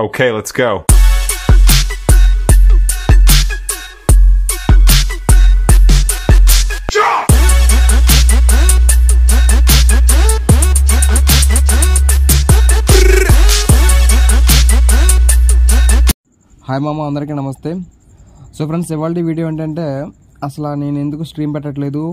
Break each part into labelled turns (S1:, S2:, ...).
S1: Okay, let's go.
S2: Hi మామ, అందరికీ నమస్తే. సో ఫ్రెండ్స్, ఇవాళ వీడియో ఏంటంటే అసలు నేను ఎందుకు స్ట్రీమ్ పెట్టట్లేదు,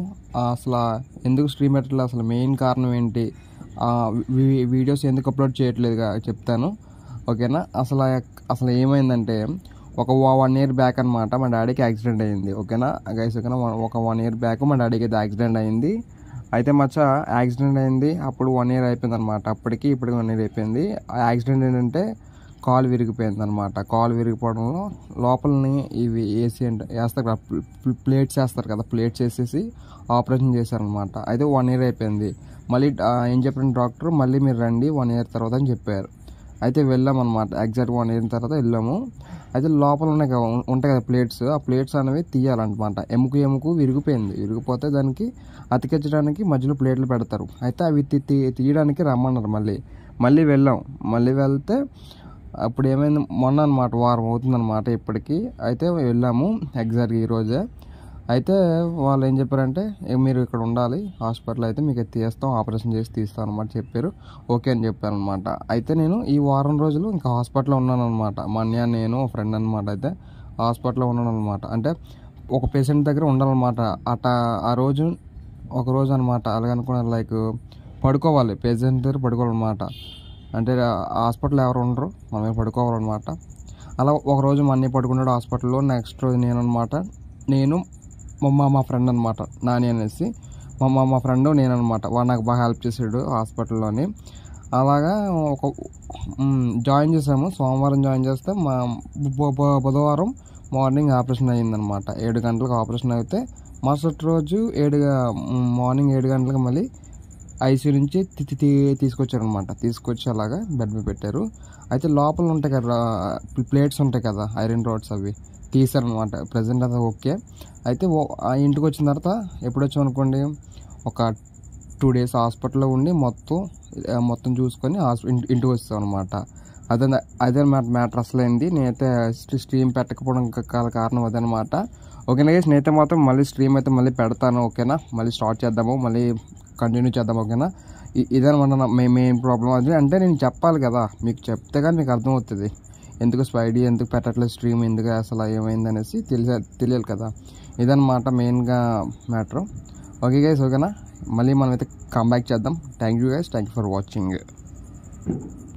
S2: అసలు మెయిన్ కారణం ఏంటి, వీడియోస్ ఎందుకు అప్లోడ్ చేయట్లేదుగా చెప్తాను, ఓకేనా. అసలు ఏమైందంటే ఒక 1 year బ్యాక్ అనమాట మా డాడీకి యాక్సిడెంట్ అయ్యింది, ఓకేనా గైస్. ఓకేనా, ఒక 1 year బ్యాక్ మా డాడీకి అయితే యాక్సిడెంట్ అయ్యింది. అయితే యాక్సిడెంట్ అయింది అప్పుడు 1 year అయిపోయింది అనమాట. అప్పటికి ఇప్పుడు 1 year అయిపోయింది. ఆ యాక్సిడెంట్ ఏంటంటే కాలు విరిగిపోయింది అనమాట. కాలు విరిగిపోవడంలో లోపలని ఇవి వేస్తారు కదా, ప్లేట్స్ వేస్తారు కదా, ప్లేట్స్ వేసేసి ఆపరేషన్ చేశారనమాట. అయితే 1 year అయిపోయింది. మళ్ళీ ఏం చెప్పిన డాక్టర్, మళ్ళీ మీరు రండి 1 year తర్వాత అని చెప్పారు. అయితే వెళ్ళాము అనమాట. ఎగ్జాక్ట్ 1 year తర్వాత వెళ్ళాము. అయితే లోపల ఉంటాయి కదా ప్లేట్స్, ఆ ప్లేట్స్ అనేవి తీయాలన్నమాట. ఎముకు విరిగిపోయింది. విరిగిపోతే దానికి అతికించడానికి మధ్యలో ప్లేట్లు పెడతారు. అయితే అవి తీయడానికి రమ్మన్నారు. మళ్ళీ వెళ్ళాం. మళ్ళీ వెళ్తే అప్పుడు ఏమైంది, మొన్న అనమాట, వారం అవుతుందన్నమాట ఇప్పటికి. అయితే వెళ్ళాము ఎగ్జాక్ట్గా ఈరోజే. అయితే వాళ్ళు ఏం చెప్పారంటే, మీరు ఇక్కడ ఉండాలి హాస్పిటల్, అయితే మీకు తీస్తాం, ఆపరేషన్ చేసి తీస్తాం అనమాట చెప్పారు. ఓకే అని చెప్పాను అనమాట. అయితే నేను ఈ వారం రోజులు ఇంకా హాస్పిటల్లో ఉన్నాను అనమాట. మా అన్నయ్య, నేను, ఫ్రెండ్ అనమాట. అయితే హాస్పిటల్లో ఉన్నాను అనమాట. అంటే ఒక పేషెంట్ దగ్గర ఉండాలన్నమాట. ఒక రోజు అనమాట. అలాగనుకున్నారు, లైక్ పడుకోవాలి, పేషెంట్ దగ్గర పడుకోవాలన్నమాట. అంటే హాస్పిటల్ ఎవరు ఉండరు, మనమే పడుకోవాలన్నమాట. అలా ఒకరోజు మా అన్నయ్య పడుకున్నాడు హాస్పిటల్లో. నెక్స్ట్ రోజు నేను మా ఫ్రెండ్ అనమాట, నాని అనేసి మా ఫ్రెండ్ నేను అనమాట. వాడు నాకు బాగా హెల్ప్ చేసాడు హాస్పిటల్లోని. అలాగా జాయిన్ చేసాము. సోమవారం జాయిన్ చేస్తే బుధవారం మార్నింగ్ ఆపరేషన్ అయ్యిందనమాట. 7 గంటలకు ఆపరేషన్ అయితే మరుసటి రోజు మార్నింగ్ 7 గంటలకు మళ్ళీ ఐసీయూ నుంచి తీసుకొచ్చారనమాట. తీసుకొచ్చి అలాగా బెడ్ మీద పెట్టారు. అయితే లోపల ఉంటాయి కదా ప్లేట్స్ ఉంటాయి కదా, ఐరన్ రాడ్స్, అవి తీసారనమాట. ప్రజెంట్ అది ఓకే. అయితే ఇంటికి వచ్చిన తర్వాత ఎప్పుడు వచ్చామనుకోండి, ఒక 2 days హాస్పిటల్లో ఉండి మొత్తం చూసుకొని ఇంటికి వచ్చాం అనమాట. అదే మ్యాటర్ అసలైంది. నేనైతే స్ట్రీమ్ పెట్టకపోవడం కారణం అదనమాట. ఓకేనా గైస్, నేనైతే మాత్రం మళ్ళీ స్ట్రీమ్ అయితే మళ్ళీ పెడతాను, ఓకేనా. మళ్ళీ స్టార్ట్ చేద్దాము, మళ్ళీ కంటిన్యూ చేద్దాం, ఓకేనా. ఇదనమాట మెయిన్ ప్రాబ్లం. అది అంటే నేను చెప్పాలి కదా, మీకు చెప్తే కానీ మీకు అర్థమవుతుంది ఎందుకు స్పైడీ ఎందుకు పెట్టట్లేదు స్ట్రీమ్, ఎందుకు అసలు ఏమైంది అనేసి తెలియాలి కదా. ఇదన్నమాట మెయిన్గా మ్యాటర్. ఓకే గైస్, ఓకేనా. మళ్ళీ మనమైతే కంబ్యాక్ చేద్దాం. Thank you guys, thank you for watching.